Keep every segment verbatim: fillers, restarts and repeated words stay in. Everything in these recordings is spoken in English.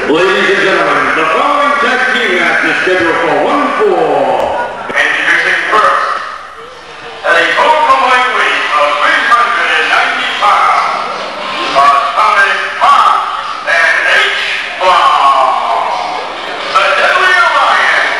Ladies and gentlemen, the following tag team match is scheduled for one four. Introducing first, at a total combined weight of three hundred ninety pounds, Atomic Pop and H-Bomb, the Deadly Alliance.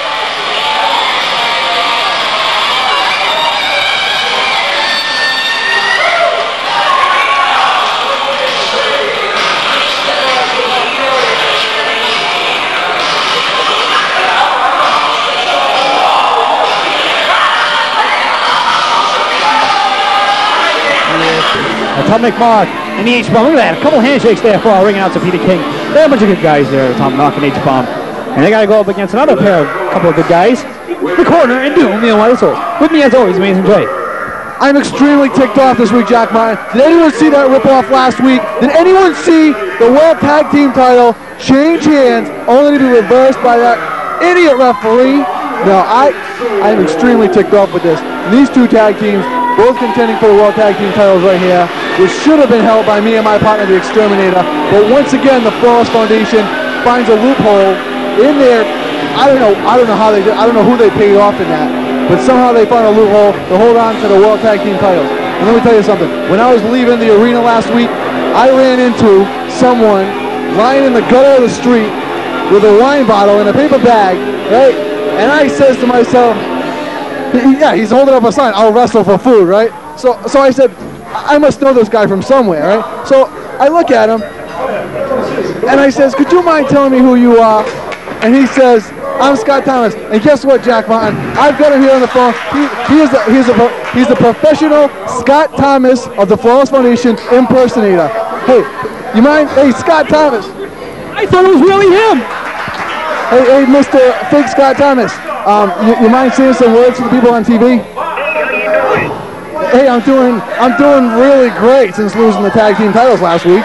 Atomic Mark and the H-Bomb. Look at that, a couple handshakes there for our ring announcer Peter King. They're a bunch of good guys there, Atomic Mark and H-Bomb. And they got to go up against another pair of couple of good guys, the Corner and Doom, the Unwanted Source. With me as always, Amazing Jay. I'm extremely ticked off this week, Jack Martin. Did anyone see that ripoff last week? Did anyone see the World Tag Team title change hands only to be reversed by that idiot referee? No, I, I'm extremely ticked off with this. And these two tag teams, both contending for the World Tag Team titles right here, which should have been held by me and my partner, the Exterminator. But once again, the Flawless Foundation finds a loophole in there. I don't know. I don't know how they did. I don't know who they paid off in that. But somehow they found a loophole to hold on to the World Tag Team titles. And let me tell you something. When I was leaving the arena last week, I ran into someone lying in the gutter of the street with a wine bottle in a paper bag, right? And I says to myself, yeah, he's holding up a sign, I'll wrestle for food, right? So so I said, I must know this guy from somewhere, right? So I look at him, and I says, could you mind telling me who you are? And he says, I'm Scott Thomas. And guess what, Jack Martin? I've got him here on the phone. He, he is the, he's, a, he's the professional Scott Thomas of the Flawless Foundation impersonator. Hey, you mind? Hey, Scott Thomas. I thought it was really him. Hey, hey, Mister Fake Scott Thomas. Um, you, you mind saying some words to the people on T V? Hey, I'm doing, I'm doing really great since losing the tag team titles last week.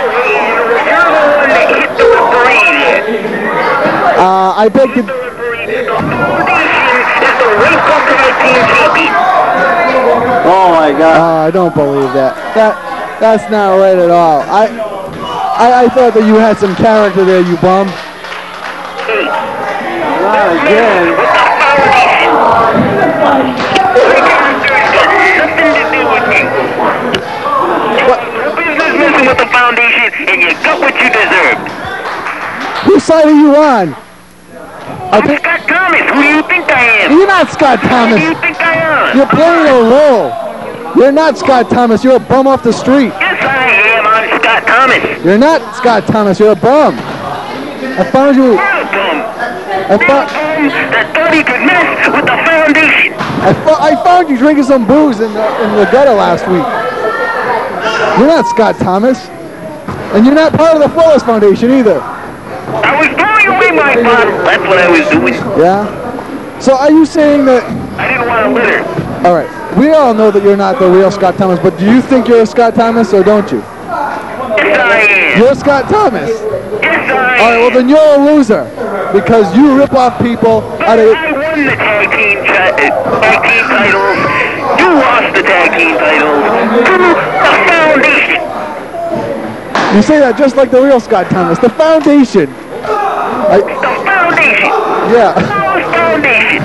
Uh, I beg to. Oh my God! Uh, I don't believe that. That, that's not right at all. I, I, I thought that you had some character there, you bum. Not again. With the foundation, and you got what you deserved. Whose side are you on? I'm Scott Thomas. Who do you think I am? You're not Scott Thomas. Who do you think I am? You're playing a role. You're not Scott Thomas. You're a bum off the street. Yes, I am. I'm Scott Thomas. You're not Scott Thomas. You're a bum. I found you. You're a bum. I found. That thought he could mess with the foundation. I, fo I found you drinking some booze in the, in the gutter last week. You're not Scott Thomas. And you're not part of the Flawless Foundation either. I was throwing away my bottle. That's what I was doing. Yeah? So are you saying that... I didn't want to litter. All right. We all know that you're not the real Scott Thomas, but do you think you're a Scott Thomas or don't you? Yes, I am. You're Scott Thomas? Yes, I am. All right, well then you're a loser because you rip off people out of... I won the tag team, uh, tag team titles. You lost the tag team titles to the foundation. You say that just like the real Scott Thomas. The foundation. I, the foundation. Yeah. The foundation.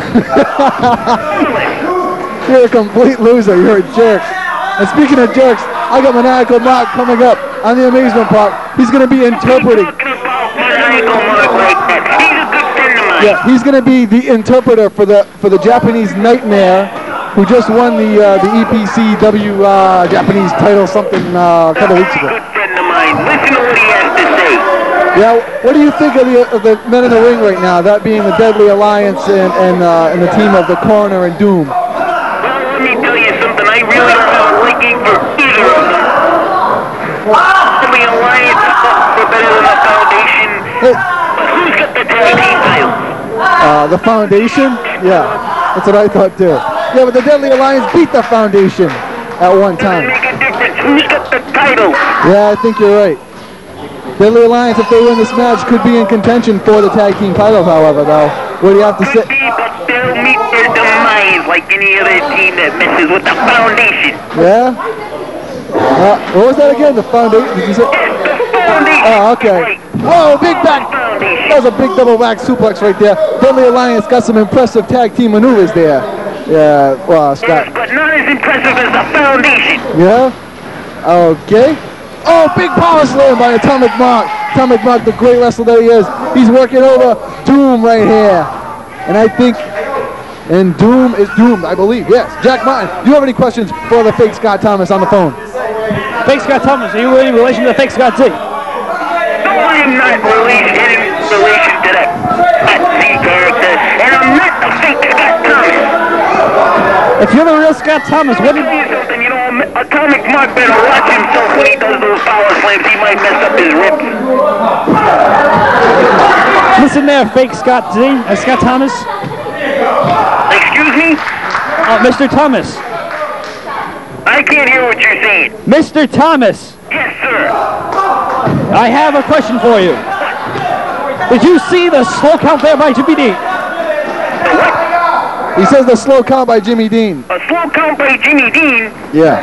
You're a complete loser. You're a jerk. And speaking of jerks, I got Maniacal Mark coming up on the amusement park. He's going to be interpreting. Talking about Maniacal Mark like that. He's a good friend of mine. Yeah, he's going to be the interpreter for the for the Japanese Nightmare, who just won the uh, the E P C W uh, Japanese title something uh, a couple weeks ago. Good friend of mine. Listen to what he has to say. Yeah, what do you think of the of the men in the ring right now? That being the Deadly Alliance and and uh, and the team of the Corner and Doom. Well, let me tell you something. I really don't have a liking for either of them. The Alliance is for better than the Foundation. Hey. But who's got the tag team title? Uh, the Foundation? Yeah, that's what I thought too. Yeah, but the Deadly Alliance beat the Foundation at one time. Doesn't make a difference. Who's got the title? Yeah, I think you're right. Deadly Alliance, if they win this match, could be in contention for the tag team titles, however, though. What do you have to say? Could be, but they'll meet their demise like any other team that messes with the Foundation. Yeah? Uh, what was that again? The Foundation? Did you say? Yes, the Oh, okay. Whoa, big back. That was a big double back suplex right there. Deadly Alliance got some impressive tag team maneuvers there. Yeah, well, Scott. Yes, but not as impressive as the Foundation. Yeah? Okay. Oh, big power slam by Atomic Mark. Atomic Mark, the great wrestler that he is. He's working over Doom right here. And I think, and Doom is doomed, I believe. Yes. Jack Martin, do you have any questions for the fake Scott Thomas on the phone? Fake Scott Thomas, are you in relation to the fake Scott Z? No, I'm not related in relation to that Scott Z character, and I'm not the fake Scott Thomas. If you're the real Scott Thomas, what did... Tell you something, you know, Atomic Mark better watch himself when he does those power slams. He might mess up his ribs. Listen there, fake Scott Z, uh, Scott Thomas. Excuse me? Uh, Mister Thomas. I can't hear what you're saying. Mister Thomas, Yes, sir. I have a question for you. Did you see the slow count there by Jimmy Dean? What? He says the slow count by Jimmy Dean. A slow count by Jimmy Dean? Yeah.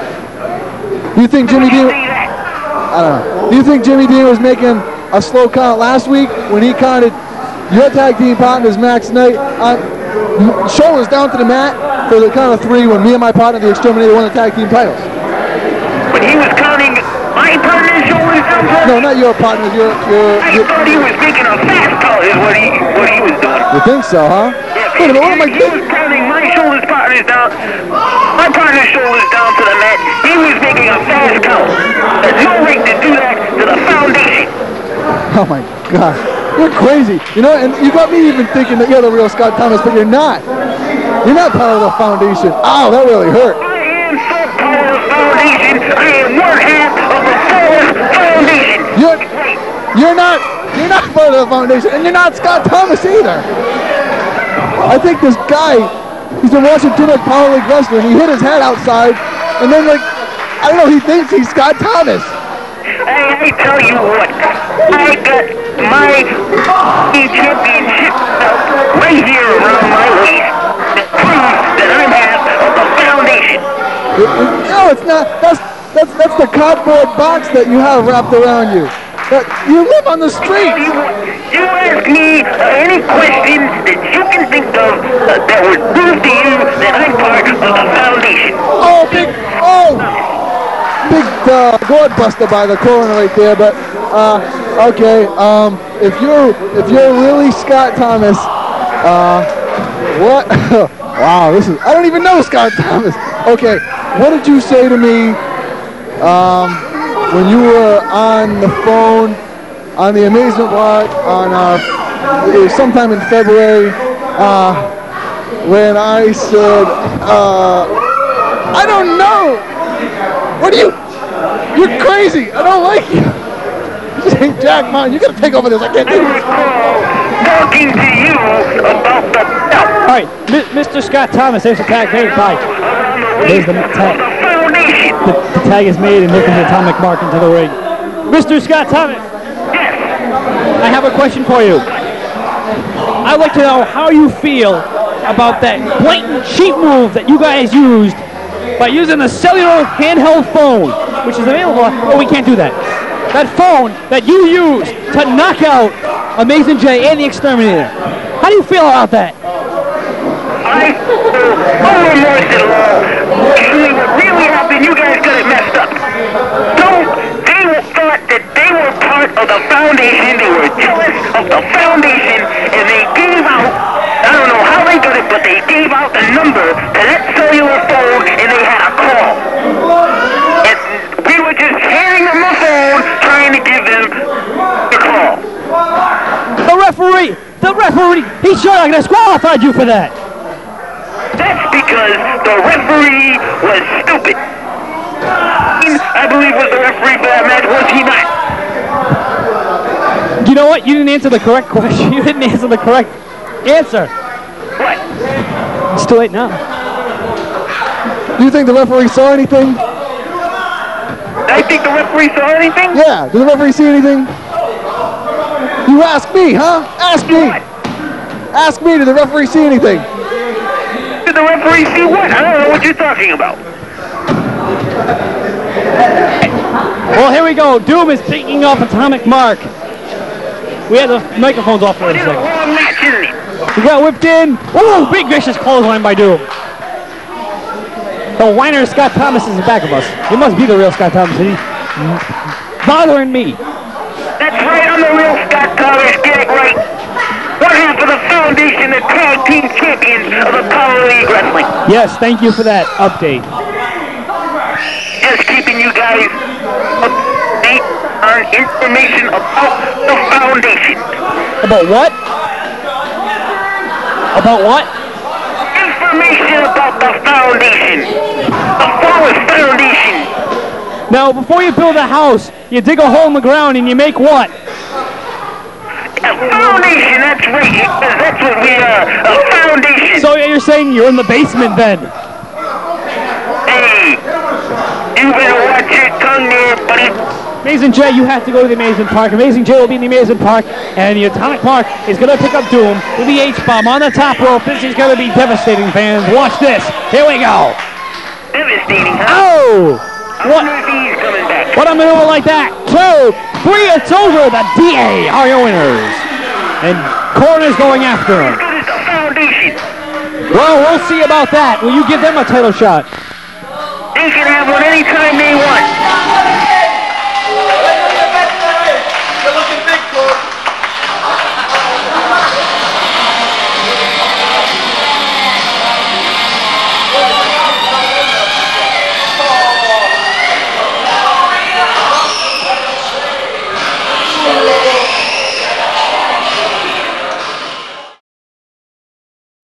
Do you think Jimmy Dean... Say that. I don't know. Do you think Jimmy Dean was making a slow count last week when he counted your tag team partners, Max Knight, on shoulders down to the mat for the count of three when me and my partner, the Exterminator, won the tag team titles? When he was counting my partner's shoulders down to... No, not your partners. Your, your, I your, thought he was making a fast count is what he, what he was doing. you think so, huh? Yeah, Wait a minute, what am I he doing? was counting my shoulders partners down, my partner's shoulders down to the mat. He was making a fast count. There's no way to do that to the Foundation. Oh my God. You're crazy. You know, and you got me even thinking that you're the real Scott Thomas, but you're not. You're not part of the Foundation. Ow, that really hurt. I am so part of the Foundation. I am one half of the full Foundation. You're, Wait, you're not, you're not part of the Foundation, and you're not Scott Thomas either. I think this guy, he's been watching too much Power League Wrestling. He hit his head outside, and then like, I don't know, he thinks he's Scott Thomas. I, I tell you what, I got my championship belt right here around my waist that proves that I'm half of the Foundation. It, it, no, it's not. That's that's that's the cardboard box that you have wrapped around you. That you live on the street. You, you ask me uh, any question that you can think of uh, that would prove to you that I'm part of the Foundation. Oh, big, oh, big uh, gourd buster by the corner right there. But uh, okay, um, if you're if you're really Scott Thomas, uh, what? Wow, this is. I don't even know Scott Thomas. Okay, what did you say to me? Um. When you were on the phone on the Amazement Block on uh, it was sometime in February, uh, when I said, uh, I don't know. What are you? You're crazy. I don't like you. Hey, Jack, man, you gotta take over this. I can't do this. Talking to you about the belt. All right, M Mister Scott Thomas, there's a tag made by. There's the tag. The, the tag is made and looking the Atomic Mark into the ring. Mister Scott Thomas, I have a question for you. I'd like to know how you feel about that blatant cheat move that you guys used by using a cellular handheld phone, which is available. Oh, we can't do that. That phone that you used to knock out Amazing Jay and the Exterminator. How do you feel about that? I feel remorse at all. Actually, what really happened, you guys got it messed up. Don't, they thought that they were part of the Foundation. They were jealous of the Foundation, and they gave out, I don't know how they got it, but they gave out the number to that cellular phone, and they had a call. And we were just handing them the phone, trying to give them the call. The referee, the referee, he should have disqualified you for that. That's because the referee was stupid. I believe was the referee for that match, was he not? You know what? You didn't answer the correct question. You didn't answer the correct answer. What? It's too late now. Do you think the referee saw anything? I think the referee saw anything? Yeah. Did the referee see anything? You ask me, huh? Ask me. What? Ask me. Did the referee see anything? Did the referee see what? I don't know what you're talking about. Well, here we go. Doom is taking off Atomic Mark. We had the microphones off for a second. We got whipped in. Ooh, big vicious clothesline by Doom. The whiner Scott Thomas is in back of us. He must be the real Scott Thomas, isn't he? Bothering me. That's right, I'm the real Scott Thomas. Get it right. One half of the Foundation, the tag team champions of the Power League Wrestling. Yes, thank you for that update. Just keeping you guys update on information about the Foundation. About what? About what? Information about the Foundation. The Forest Foundation. Now, before you build a house, you dig a hole in the ground and you make what? A foundation, that's right. That's what we are. A foundation. So you're saying you're in the basement then? Hey, you better watch your tongue there, buddy. Amazing J, you have to go to the Amazing Park. Amazing J will be in the Amazing Park, and the Atomic Mark is going to pick up Doom with the H-bomb on the top rope. This is going to be devastating, fans. Watch this. Here we go. Devastating, huh? Oh! I What? wonder if he's coming back. What a maneuver like that. Two, three, it's over. The D A are your winners. And Corner's going after him. As good as the Foundation. Well, we'll see about that. Will you give them a title shot? They can have one